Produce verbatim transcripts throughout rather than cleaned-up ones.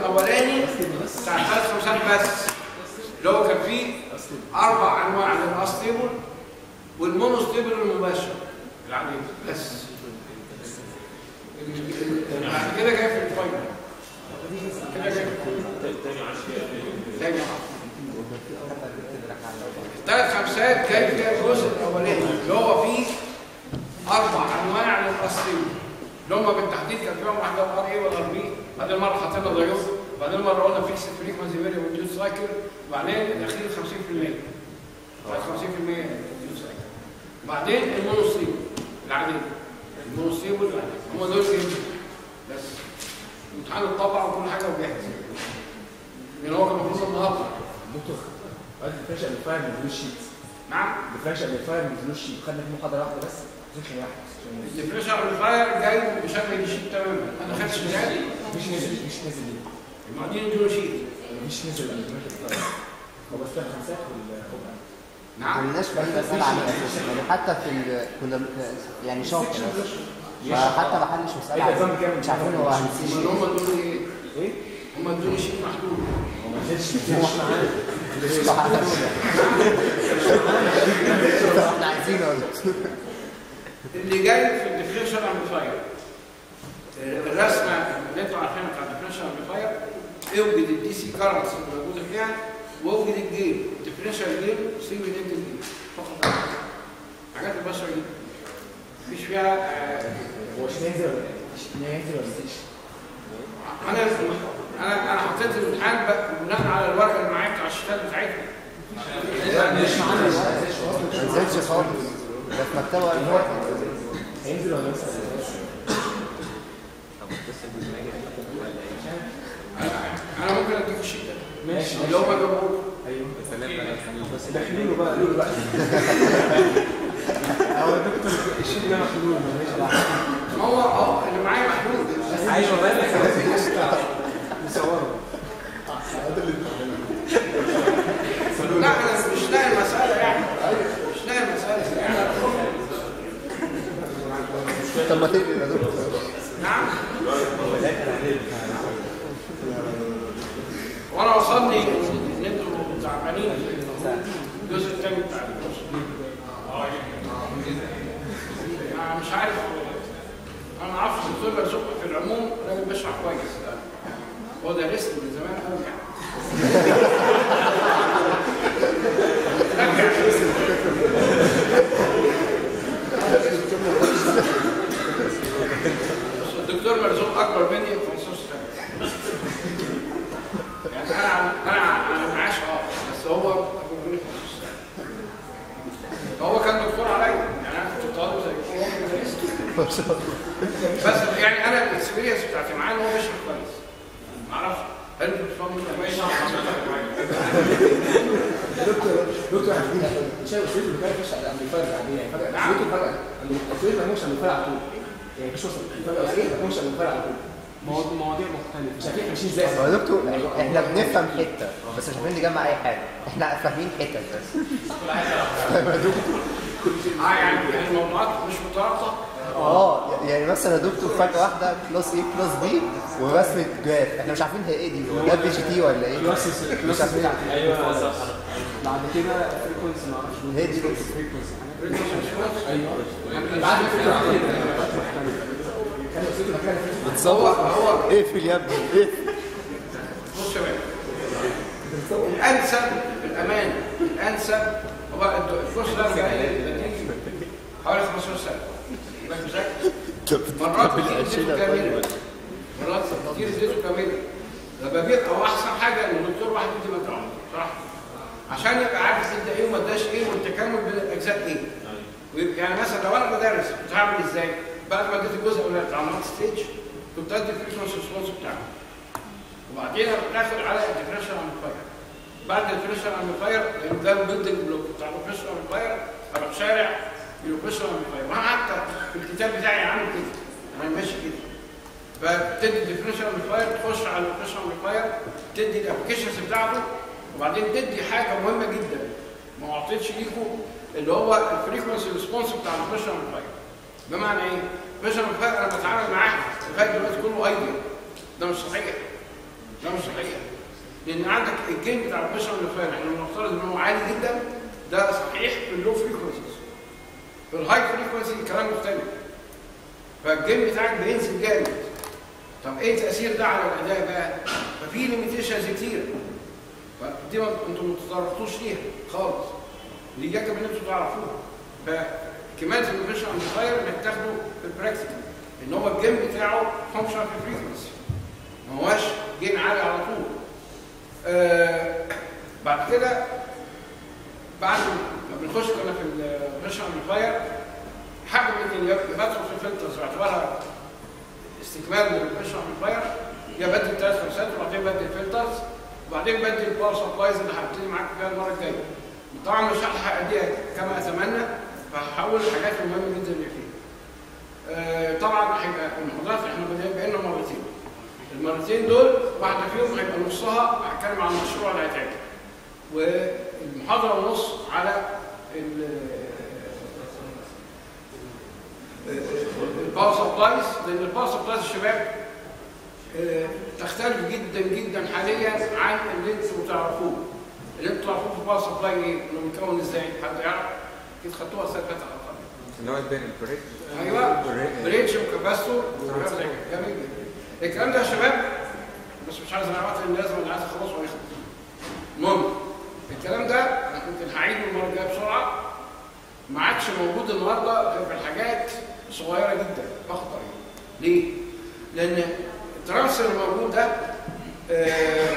الاولاني بتاع ثلاث خمسات بس، اللي هو كان فيه اربع انواع للاستيبل والمونوستيبل المباشر العادي بس. بعد كده جاي في الفاينل كده جاي تاني الثلاث خمسات جاي فيها الجزء الاولاني اللي هو فيه اربع انواع للاستيبل اللي هم بالتحديد كان فيهم واحده ار اي والار بي، بعدين مره حطينا ضيوف، بعدين مره قلنا فيكس فريكونسي فيري وديوت سايكل، وبعدين الاخير خمسين في المية خمسين في المية ديوت سايكل، بعدين المونوستيبل العاديه المونوستيبل هم دول جايين بس. امتحان الطبع وكل حاجه وجاهز لان هو كان المفروض النهارده. دكتور قال الديفرنشال امبليفاير ما نزلوش شيت. نعم الديفرنشال امبليفاير ما نزلوش شيت، خدنا في محاضره واحده بس سيكشن واحد. الديفرنشال امبليفاير جاي بشكل شيت تماما، انا ما خدتش بالي. مفيش نزل مفيش نزل ليه؟ المعيدين يدوا شيت مفيش نزل الديفرنشال هو بس كان خمسات ولا نعم ما كناش بقى مسألة عليه اساسا، يعني حتى في ال... كنا يعني شاطر فحتى ما حلش مسألة عليه مش عارفين هو هنسيب هم ادوني ايه؟ ايه؟ هم ادوني شيت محدود. هو ما نزلش هو احنا احنا عايزين اللي جاي في الديفرنشال امبليفاير الرسمه اللي انتوا عارفينها بتاع الديفرنشال امبليفاير اوجد الدي سي كارنتس اللي موجوده فيها واوجد الجيم الديفرنشال جيم سينجل انت جيم فقط. حاجات البشر دي مفيش فيها هو مش نازل ولا مش نازل ولا مفيش؟ انا انا انا حطيت الامتحان بناء على الورقه اللي معايا بتاع الشتات بتاعتنا. مش معانا ما نزلش خالص ده في مكتبه هينزل ولا لسه؟ انا ممكن اديك الشيت ده ماشي اللي هو جابوه. ايوه بس داخلين له بقى قولوا له بقى هو دكتور الشيت ده محلول ماليش دعوه. ما هو اه اللي معايا محلول ايوه بس مصوره لا انا مش لاقي المساله يعني مش لاقي المساله يعني. طب ما تقلي يا دكتور. نعم وانا وصلني ان انتوا تعبانين الجزء الثاني بتاع الكورس. انا مش عارف انا عارف الدكتور مرزوق في العموم راجل بيشرح كويس هو دارس من زمان قوي يعني الدكتور مرزوق اكبر مني ب خمستاشر سنه يعني انا انا انا معاش اه بس هو اكبر مني ب خمستاشر سنه. هو كان دكتور عليا يعني انا كنت طالب زي هو بس يعني انا الاكسبيرينس بتاعتي معاه ان هو بيشرح كويس. ما اعرفش هل بتفهم ولا بيشرح دكتور دكتور شايف السيد اللي كان بيخش على الامبليفاير العاديه يعني فجاه دكتور فجاه السيد ما يمشي على الامبليفاير على طول يعني مش وصل فجاه ايه ما يمشي على الامبليفاير على طول مواضيع مختلفه مش عارفين ماشيين ازاي. يا دكتور احنا بنفهم حته بس مش عارفين نجمع اي حاجه، احنا فاهمين حته بس. يا دكتور اه يعني الموضوعات مش مترابطه. اه يعني مثلا يا دكتور فجاه واحده كلاس ايه كلاس بي ورسمه جراف احنا مش عارفين هي ايه دي، هو ده بي جي تي ولا ايه؟ كلاس مش عارفين. ايوه صح. بعد كده فريكونسي ما اعرفش هي دي فريكونسي ايوه بعد كده كان السيد مكان بتصور اقفل يا ابني اقفل. بص يا باشا الانسب الامان الانسب هو الكورس ده بقى حوالي خمستاشر سنه مرات كتير اديته كامله مرات كتير اديته كامله لما بيبقى هو احسن حاجه ان الدكتور واحد يدي مجموعه صراحه عشان يبقى عارف ادى ايه وما اداش ايه والتكامل بين الاجزاء ايه. ويبقى يعني مثلا لو انا بدرس كنت هعمل ازاي؟ بعد ما اديت الجزء الاولاني بتاع المات ستيج كنت ادي الفريكونسي ريسبونس بتاعه وبعدين داخل على الديفرنشال امبليفاير. بعد الديفرنشال امبليفاير لان ده البيلدنج بلوك بتاع الديفرنشال امبليفاير اروح شارع الديفرنشال امبليفاير وانا حتى في الكتاب بتاعي عامل كده انا ماشي كده. فبتدي الديفرنشال امبليفاير تخش على الديفرنشال امبليفاير تدي الابلكيشنز بتاعته وبعدين تدي حاجه مهمه جدا ما اعطيتش ليكم اللي هو الفريكونسي ريسبونس بتاع الديفرنشال امبليفاير. بمعنى ايه؟ الديفرنشال امبليفاير انا بتعامل معاه لغايه دلوقتي كله ايديا ده مش صحيح. ده مش صحيح. لان عندك الجين بتاع البشر الفاير احنا بنفترض ان هو عالي جدا، ده صحيح في اللو فريكونسيز. في الهاي فريكونسي الكلام مختلف. فالجين بتاعك بينزل جامد. طب ايه تاثير ده على الاداء بقى؟ ففي ليميتيشنز كتير. فدي انتوا ما تتطرقوش ليها خالص. اللي يجب ان انتوا تعرفوها. فكمان في البشر الفاير انك تاخده في البراكتيكال. ان هو الجين بتاعه فانكشن في فريكونسي. ما هواش جين عالي على طول. آه بعد كده بعد ما بنخش كنا في البريشر امبليفاير حابب ان بدخل في الفلترز باعتبارها استكمال من البريشر امبليفاير، يا بدل ثلاث خمسات وبعدين بدل الفلترز وبعدين بدل الباور سبلايز اللي هبتدي معاك فيها المره الجايه. طبعا مش هلحق اديها كما اتمنى، فهحول الحاجات المهمه جدا اللي فيها. آه طبعا هيبقى المحاضرات احنا بقينا مرتين. المرتين دول واحده فيهم هيبقى نصها هتكلم عن المشروع اللي هيتعمل. والمحاضره ونص على الباور سبلايز، لان الباور سبلايز الشباب تختلف جدا جدا حاليا عن اللي انتوا تعرفوه. اللي انتوا تعرفوه في الباور سبلاي ايه؟ انه بيتكون ازاي؟ حد يعرف؟ اكيد خدتوها السنه اللي فاتت على الاقل. اللي هو بين البريدج. ايوه بريدج وكاباستور جميل. الكلام ده يا شباب بس مش عايز اعرف ان لازم اللي عايز اخلصه ويخلص. المهم الكلام ده انا كنت هعيده المره الجايه بسرعه، ما عادش موجود النهارده غير في الحاجات صغيره جدا اخطر. ليه؟ لان الترانسفير الموجود ده آه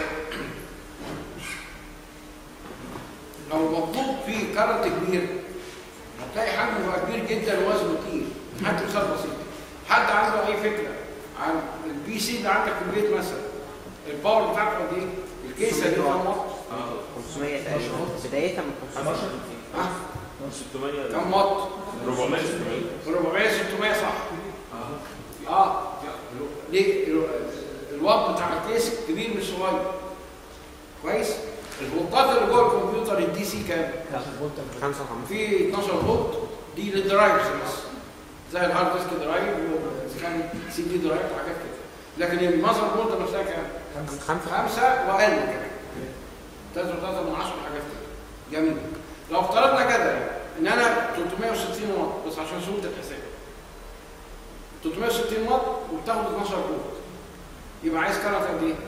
لو مطلوب فيه كارنت كبير هتلاقي حجمه بقى كبير جدا ووزنه تقيل. حتى مثال بسيط، حد عنده اي فكره عن البي سي اللي عندك في البيت مثلا الباور بتاعته قد ايه؟ الكيسه دي كام واط؟ خمسمية تقريبا بدايتها من خمسمية. اه ستمية كم واط؟ أربعمية ستمية أربعمية ستمية صح. اه ليه؟ الواط بتاع الكيس كبير مش صغير. كويس؟ الفولتات اللي جوه الكمبيوتر الدي سي كام؟ خمسة وخمسين. في اتناشر فولت دي للدرايفز بس. زي الهارد ديسك درايف واذا كان سي دي درايف وحاجات كده. لكن المذر بورد نفسها كام؟ خمسة. خمسة واقل كمان. تلاتة وتلاتة من عشرة حاجات كده. جميل. لو افترضنا كده ان انا تلتمية وستين واط بس عشان سهوله الحساب. تلتمية وستين واط وبتاخد اتناشر فولت. يبقى عايز كارت قد ايه؟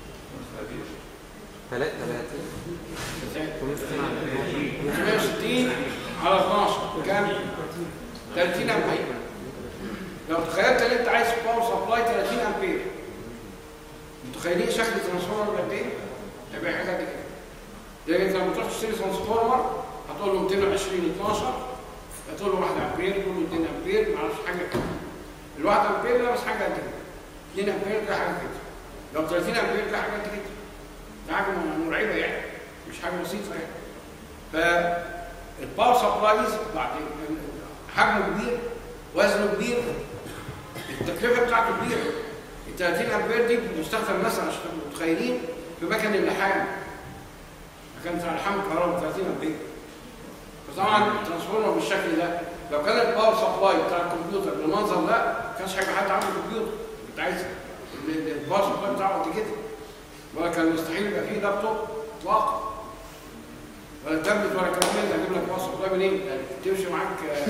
ثلاثة ثلاثة. تلتمية وستين على اتناشر كام؟ تلاتين امبير. لو تخيلت ان انت عايز باور سبلاي تلاتين امبير، متخيلين شكل الترانسفورمر قد ايه؟ هيبقى حاجه قد كده. لان انت لما تروح تشتري ترانسفورمر هتقول له ميتين وعشرين اتناشر، هتقول له واحد امبير، تقول له اتنين امبير، ما اعرفش حاجه كده. الواحد امبير ده بس حاجه قد كده. اتنين امبير ده حاجه كده. لو تلاتين امبير ده حاجه قد كده. ده حاجه مرعبه يعني، مش حاجه بسيطه يعني. فالباور سبلايز بعد حجمه كبير، وزنه كبير، التكلفه بتاعته كبيره. ال تلاتين امبير دي بتستخدم مثلا عشان تبقوا متخيلين في مكن اللحام. مكان بتاع لحام الكهرباء تلاتين امبير. فطبعا الترانسفورمر بالشكل ده لو كان الباور سبلاي بتاع الكمبيوتر بالمنظر ده ما كانش هيبقى حد عنده كمبيوتر. انت عايز الباور سبلاي بتاعه قد كده. ولا كان مستحيل يبقى فيه لابتوب اطلاقا. ولا تابلت ولا كلام من ده. اجيب لك باور سبلاي منين؟ تمشي معاك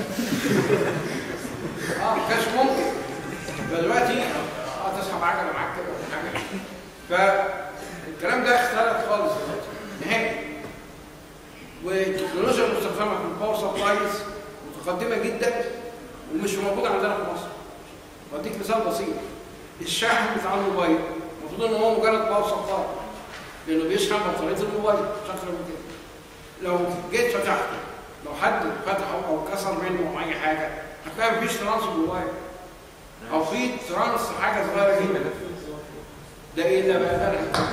اه ما كانش ممكن. فدلوقتي اه تسحب عجله معاك كده ولا حاجه. فالكلام ده اختلف خالص دلوقتي نهائي. والتكنولوجيا المستخدمه في الباور سبلايز متقدمه جدا ومش موجوده عندنا في مصر. واديك مثال بسيط، الشاحن بتاع الموبايل المفروض ان هو مجرد باور سبلاي لانه بيشحن بطاريه الموبايل مش اكتر من كده. لو جيت فتحته، لو حد فتحه او كسر منه او اي حاجه هتلاقي مفيش ترانس جواه او في ترانس حاجه صغيره جدا. ده ايه ده بقى؟ ده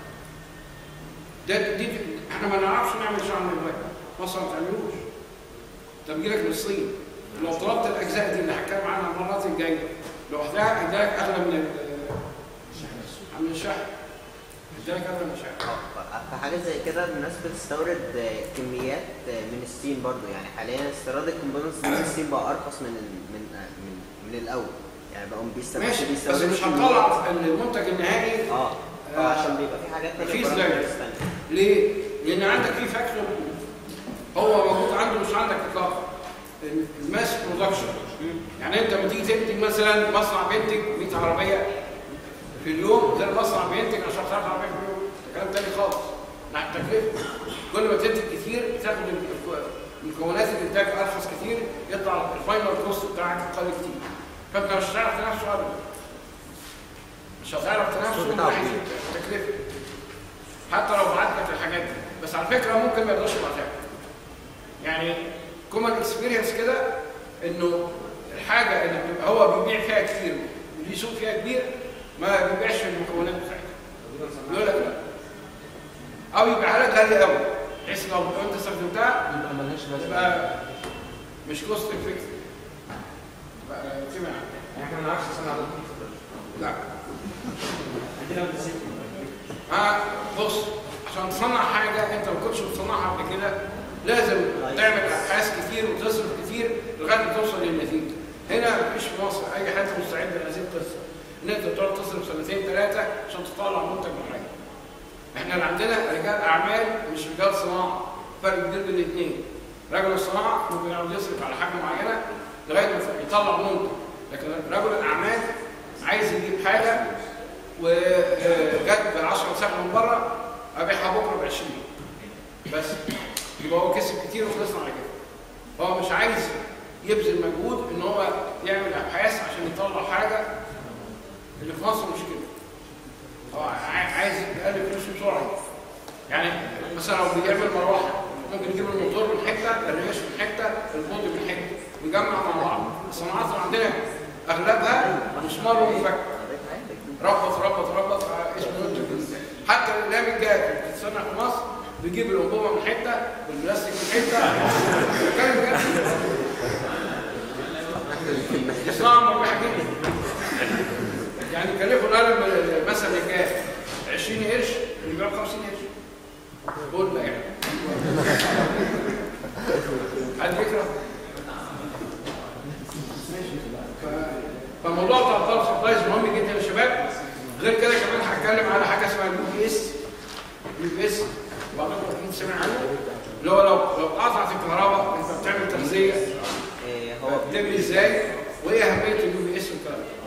ده دي احنا ما نعرفش نعمل شحن موبايل، مصر ما تعملوش. طب يجي لك من الصين، لو طلبت الاجزاء دي اللي هتكلم عنها المرات الجايه لوحدها هيديلك اغلى من من الشحن. هيديلك اغلى من الشحن. في حاجه زي كده الناس بتستورد كميات من الصين برضو، يعني حاليا استيراد الكومبوننتس من الصين بقى ارخص من من من, من الاول، يعني بقوا بيستوردوا ماشي بس مش هنطلع المنتج النهائي اه عشان بيبقى في حاجات مفيش تانية زي parameters تانية. ليه؟ لان عندك في فاكتور هو موجود عنده مش عندك اطلاقا، الماس برودكشن. يعني انت لما تيجي تنتج مثلا مصنع بينتج مية عربيه في اليوم غير مصنع بينتج عشرة آلاف عربيه في اليوم، ده كلام تاني خالص. ناحيه التكلفه كل ما تنتج كتير بتاخد مكونات الانتاج ارخص كتير، يطلع الفاينل كوست بتاعك اقل كتير، فانت مش هتعرف تنافسه ابدا. مش هتعرف تنافسه من ناحيه التكلفه حتى لو بعت لك الحاجات دي. بس على فكره ممكن ما يقدرش يبعتها. يعني كومن اكسبيرينس كده انه الحاجه اللي بتبقى هو بيبيع فيها كتير وليه سوق فيها كبير ما بيبيعش المكونات بتاعتها. يقول لك لا. او يبيعها لك غاليه قوي بحيث لو انت استخدمتها يبقى مالهاش لازمه، تبقى مش كوست افكتيف. تبقى كده يعني احنا ما نعرفش نصنع ده. لا. اه بص، عشان تصنع حاجه انت ما كنتش بتصنعها قبل كده لازم تعمل ابحاث كتير وتصرف كتير لغايه ما توصل للنتيجه. هنا مفيش في مصر اي حد مستعد لهذه القصه ان انت تقعد تصرف سنتين ثلاثه عشان تطلع منتج معين. احنا اللي عندنا رجال اعمال مش رجال صناعه، فرق كبير بين الاثنين. رجل الصناعه ممكن يقعد يصرف على حاجه معينه لغايه ما يطلع منتج، لكن رجل الاعمال عايز يجيب حاجه وجت ب عشرة سنه من بره ابيعها بكره ب عشرين بس، يبقى هو كسب كتير وخلصنا على كده. هو مش عايز يبذل مجهود ان هو يعمل ابحاث عشان يطلع حاجه اللي في مصر مش كده. هو عايز يقلل فلوسه بسرعه. يعني مثلا لو بيعمل مروحه ممكن يجيب الموتور من حته، الريش من حته، البوض من حته، ويجمع مع بعض. الصناعات اللي عندنا اغلبها مسمار ومفك، ربط ربط ربط اسمه منتج. حتى الاقلام الجاف اللي بتتصنع في مصر بيجيب الانبوبه من حته والبلاستيك من حته. كان بجد صناعه مربحه جدا. يعني يكلفوا القلم مثلا الجاف عشرين قرش ويبيعوا خمسين قرش. قول بقى يعني. حد يكره؟ فالموضوع بتاع الطلب سبلايز مهم جدا يا شباب. غير كده كمان هتكلم على حاجه اسمها اليو بي اس. اليو بي اس بعضكم اكيد سمع عنه، اللي هو لو لو قطعت الكهرباء انت بتعمل تغذيه هو بتبني ازاي وايه اهميه اليو بي اس والكلام ده.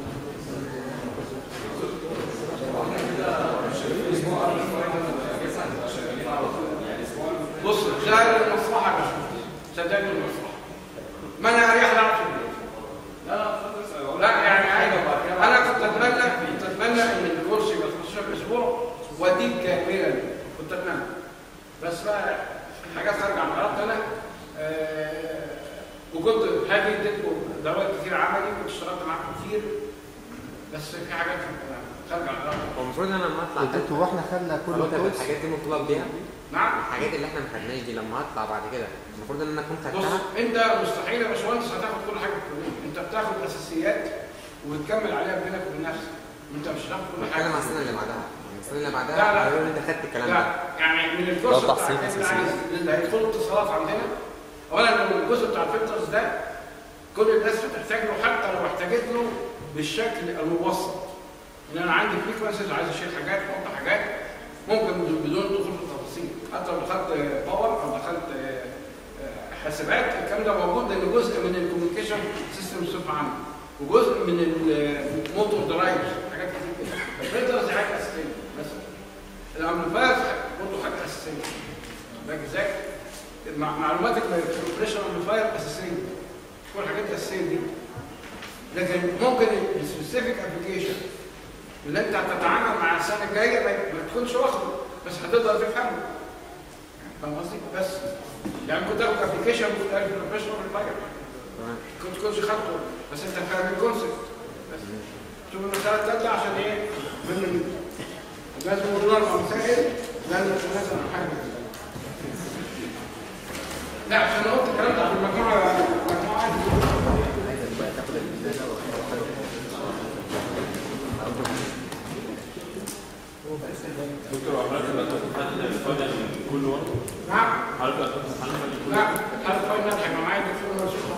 بص ده المصلحه يا باشمهندس، صدقني المصلحه. ما انا اريح لعب في البيت. لا لا يعني عادي. انا كنت اتمنى كنت اتمنى ان الكورس يبقى خمستاشر اسبوع واديك كاملا، كنت اتمنى. بس بقى حاجات خارجه عن ارادتي انا. أه وكنت هاجي اديتكم دوائر كتير عملي، كنت اشتغلت معاكم كتير، بس في حاجات خارجه عن ارادتي. هو المفروض ان انا لما اطلع انتوا واحنا خدنا كل الكورس الحاجات دي مطلوب بيها. نعم. الحاجات اللي احنا ما خدناش دي لما اطلع بعد كده المفروض ان انا اكون بص خدتها. انت مستحيل يا باشمهندس هتاخد كل حاجه في الكليه، انت بتاخد اساسيات وتكمل عليها بينك وبين نفسك. انت مش هتاخد كل حاجه. انا مع السنه اللي بعدها، السنه اللي بعدها لا لا هيقولوا انت خدت الكلام ده. لا يعني من الكورس ده بتاع تحصيل اللي عايز اللي هيدخلوا اتصالات عندنا، اولا من الجزء بتاع الفلترز ده كل الناس بتحتاج له حتى لو احتاجت له بالشكل المبسط. ان انا عندي فريكونسيز عايز اشيل حاجات واحط حاجات ممكن بدون دخول في التفاصيل. حتى لو دخلت باور او دخلت حاسبات الكلام ده موجود لان جزء من الكوميونيكيشن سيستم بصفه عامه وجزء من الموتور درايف حاجات كتير كده. الفلترز دي حاجه اساسيه مثلا. الامبليفايرز برضه حاجه اساسيه. باجي ازاي؟ معلومات الاوبريشن امبليفاير اساسيه. كل الحاجات الاساسيه دي. لكن ممكن السبيسيفيك ابلكيشن اللي انت هتتعامل مع السنه الجايه ما تكونش واخده بس هتقدر تفهمه. فاهم قصدي؟ بس يعني كنت اخد ابلكيشن في الاوبريشن امبليفاير كنت كنتش خدته بس انت فاهم الكونسيبت بس. شوف المساله الثالثه عشان ايه؟ من لازم نقول اربع مسائل لازم نتنازل عن حاجه. لا عشان قلت الكلام ده في المجموعه مجموعه دكتور حضرتك بتحدد الفاينل كل ورقه؟ نعم. حضرتك بتحدد لا حضرتك فاينل هيبقى معايا دكتور مرسوخ.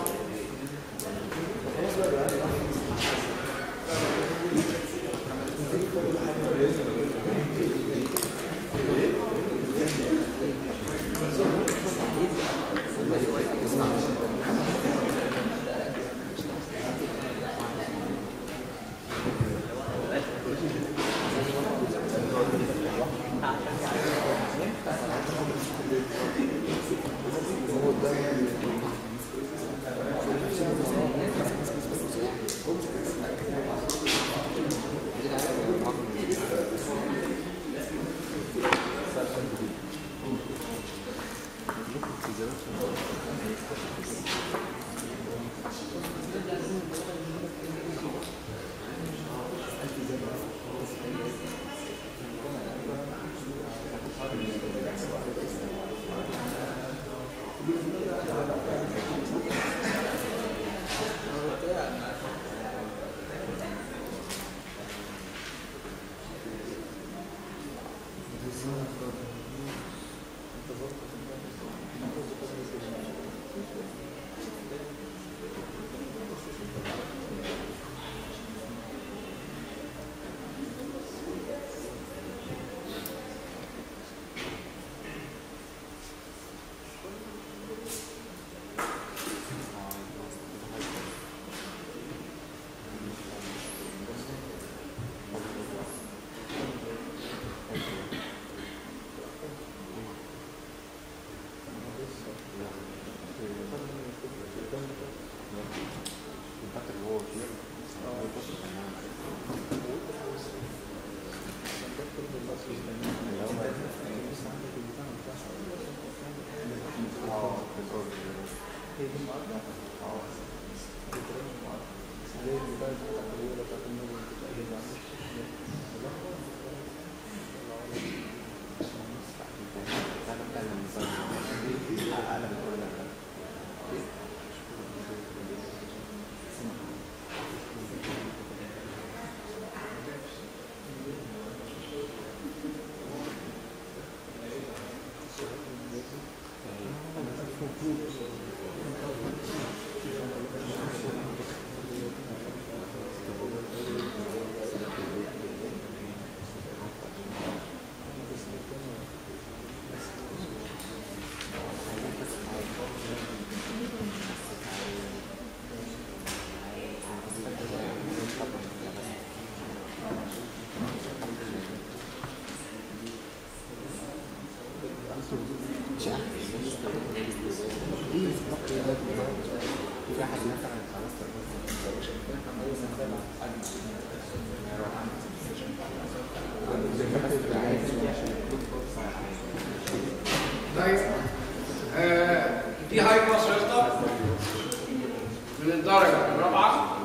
في هاي باس فلتر من الدرجه الرابعه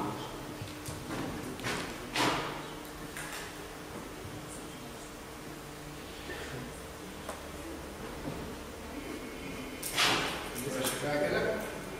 يبقى شكلها كده.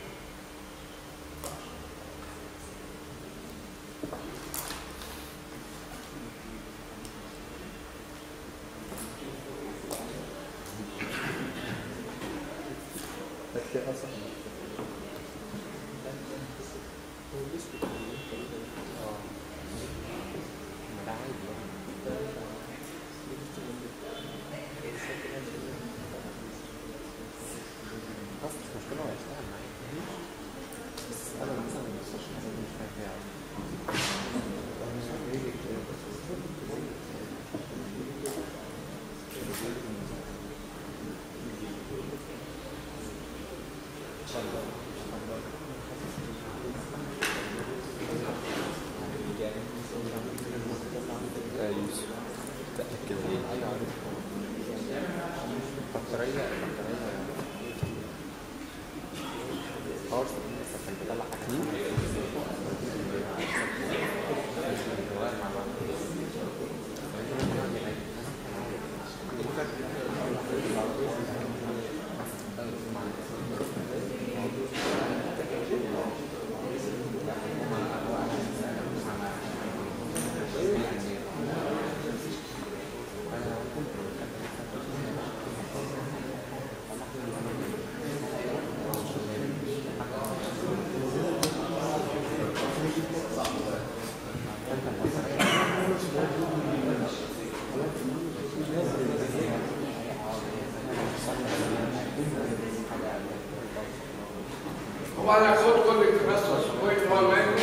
هو انا خد كل التبسس بوينت واحد مايكرو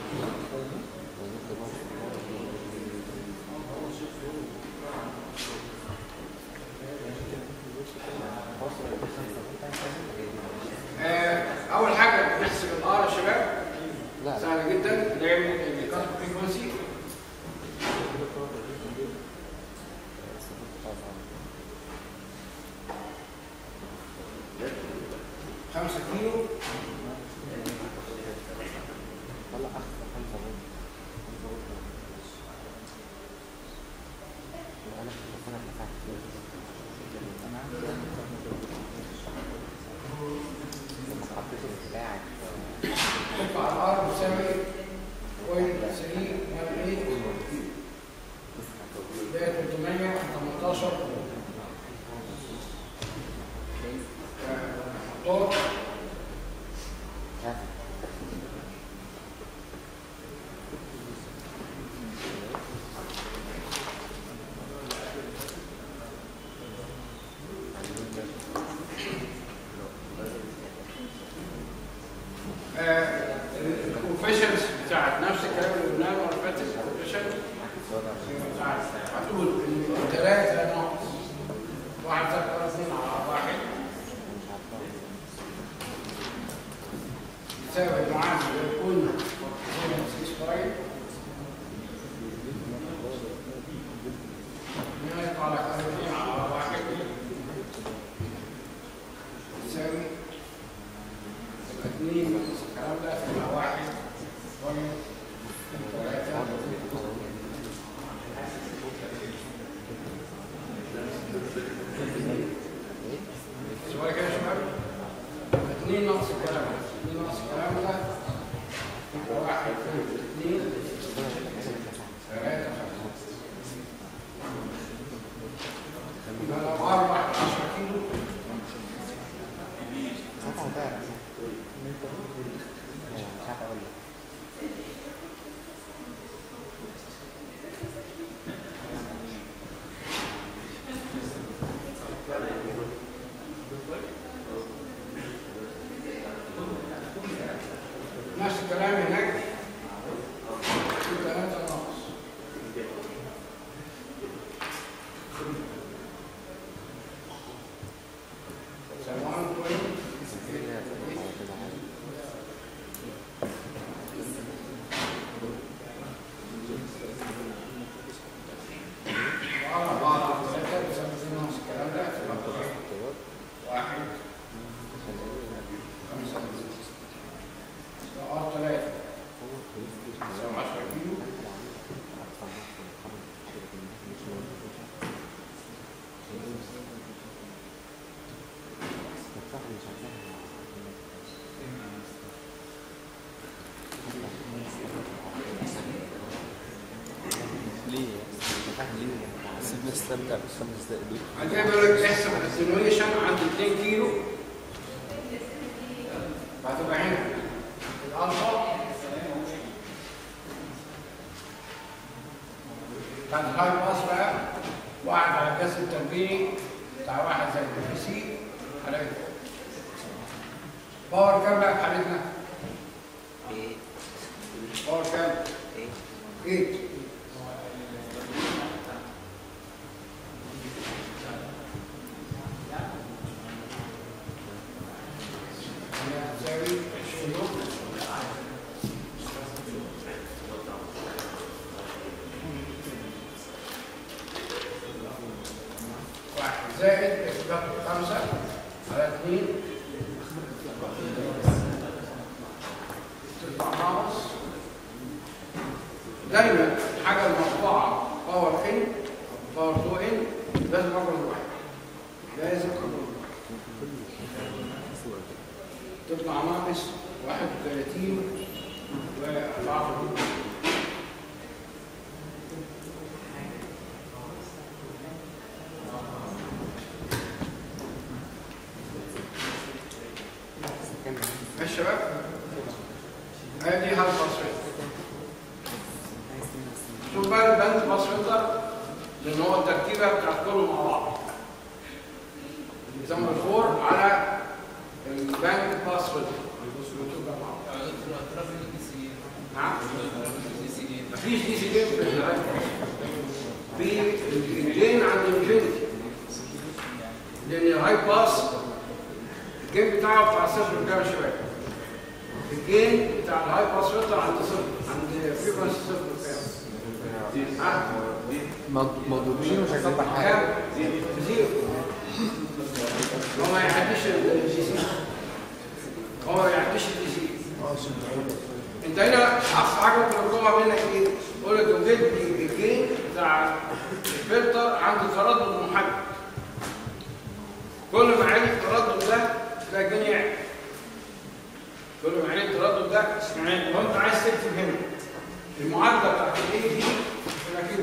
اول حاجه بنحسب الار يا شباب سهل جدا نعمل الكات فريكونسي خمسة كيلو ترفع الار بتساوي بوينت ثلاثة ثمانية ده ثلاثمية وتمنتاشر طور الكوفيشنز بتاعت نفس الكلام اللي قلناه المره اللي فاتت الكوفيشنز بتاعت هتقول ثلاثة ناقص واحد زائد اثنين على واحد يساوي المعامل اللي قلنا ستة وخمسين يطلع لك اثنين على واحد يساوي اثنين ناقص الكلام ده على واحد بوينت ثلاثة سؤال كده يا شباب اثنين ناقص الكلام ده اثنين ناقص الكلام ده ليه؟ ليه؟ سيبنا نستمتع بالخمس دقايق دول. بعد كده بيقول لك احسب الاتنويشن عند اتنين كيلو. هتبقى هنا الالفا بعد الهاي باس بقى واحد على الجذر التربيعي بتاع واحد زي البي سي على باور كام بقى في حالتنا؟ ايه باور كام؟ ايه ثمانية. تساوي عشرين نقطة. واحد زائد إثبات خمسة على اثنين تطلع ناقص. دايما الحاجة المرفوعة باور ان باور تو ان لازم أقرب واحد. لازم أقرب تطلع ناقص واحد وثلاثين وأربعة وثلاثين. ماشي يا شباب؟ ادي هالباسورد. شوف بقى البند باسورد لان هو التركيبه بتاعت كله مع بعض. نظام الفور على البند باسورد. نعم؟ مفيش دي سي جيم في الهاي في الجين عند الانفينيتي. لان الهاي باس الجين بتاعه بتاع صفر كام يا شباب؟ الجين بتاع الهاي باس فلتر عند صفر عند فريكونسي صفر كام؟ ها؟ مضروبين مش هيكبر حاجه. كام؟ زيرو. هو ما يعديش الجي سي. هو ما يعديش الجي سي. انت هنا اقصى حاجه ممكن تطلبها منك ايه؟ يقول لك وجد لي الجين بتاع الفلتر عند تردد محدد. كل ما عالي التردد ده تلاقي الجين يعلى. كل ما عالي التردد ده يعني لو انت عايز تكتب هنا المعادله بتاعت الاي دي تبقى كده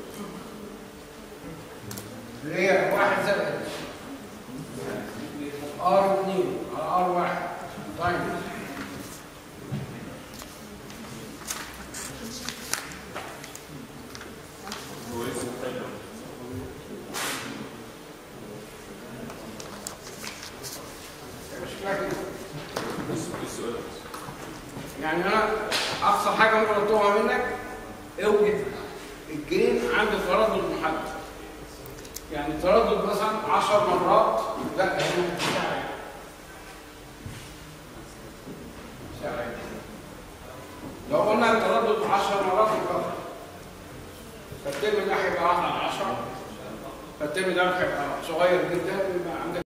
اللي هي واحد زائد ار اتنين على ار واحد تايم يعني انا اقصى حاجه ممكن اطلبها منك اوجد الجين عند تردد محدد. يعني تردد مثلا عشر مرات لا هنا ساعه ساعه. لو قلنا التردد عشر مرات يبقى فالترم ده هيبقى واحد على عشرة. فالترم ده هيبقى صغير جدا